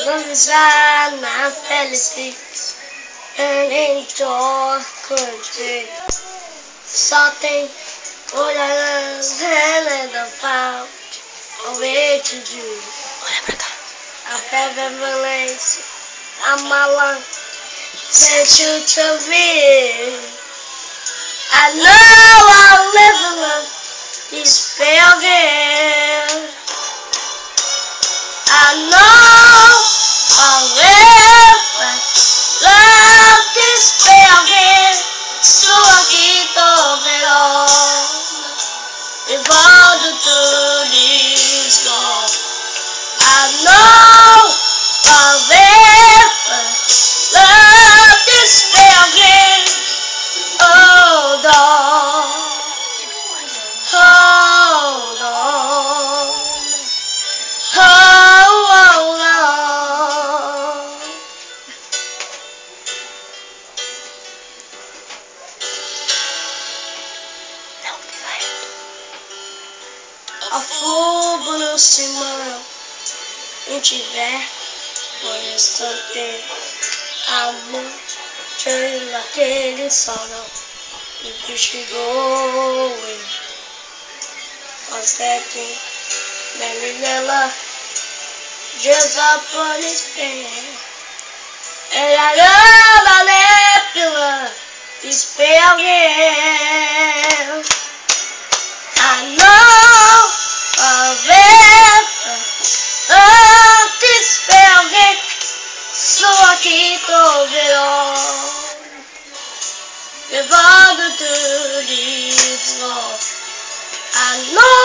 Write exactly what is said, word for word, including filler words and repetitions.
Louisiana, I'm feliz em tua country. Só tem olhando and about a way to do. A benevolence, I'm alone. Sent you to me. I know I'll live alone. This failure. I know I'll never love this failure. So I keep over all. If all the good is gone, I know I'll never love this failure. Hold on, hold on, hold on. A fogo semana não tiver por instante amor turn aquele sol não if you should go away constantly Marinella just upon his pen and I love I left you love this pale game I know I'll never love this failure, so I keep over all. With all the dirty flaws, I know.